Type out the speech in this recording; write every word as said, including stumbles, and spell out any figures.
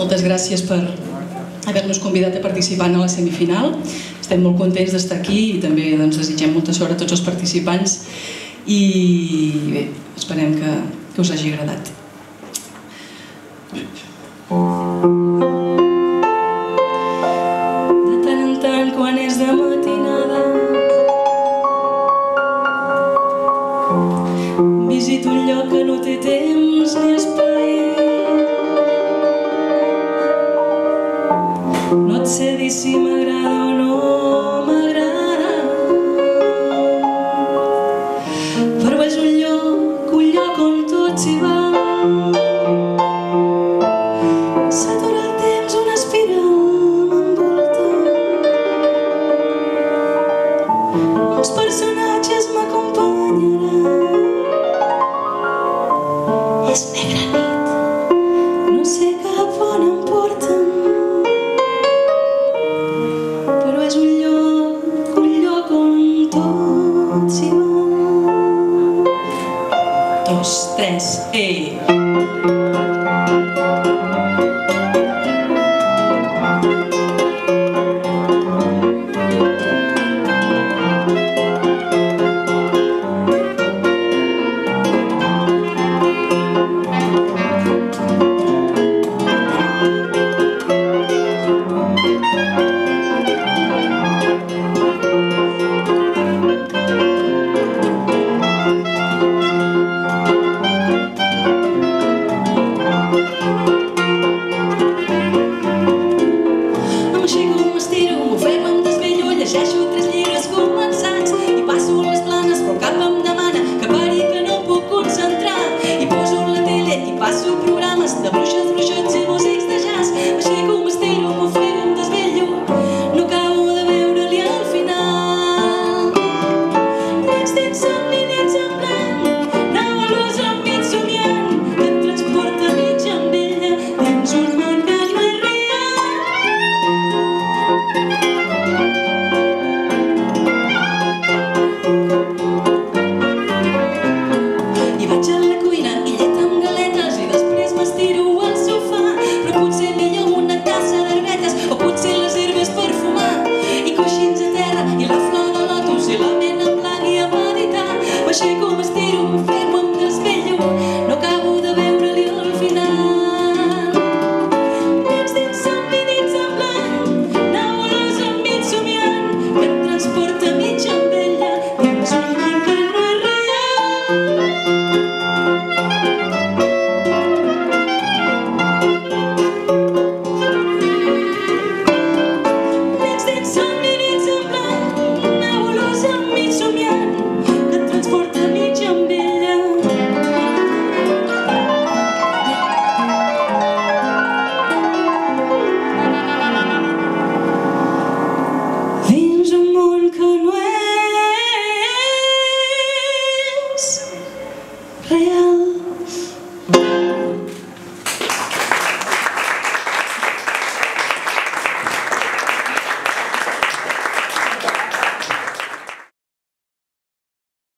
moltes gràcies per haver-nos convidat a participar en la semifinal. Estem molt contents d'estar aquí i també desitgem molta sort a tots els participants i bé, esperem que us hagi agradat. De tant en tant, quan és de matinada, visito un lloc que no té temps ni espai. No et sé dir si m'agrada o no m'agrada, però és un lloc, un lloc on tot s'hi va. S'atura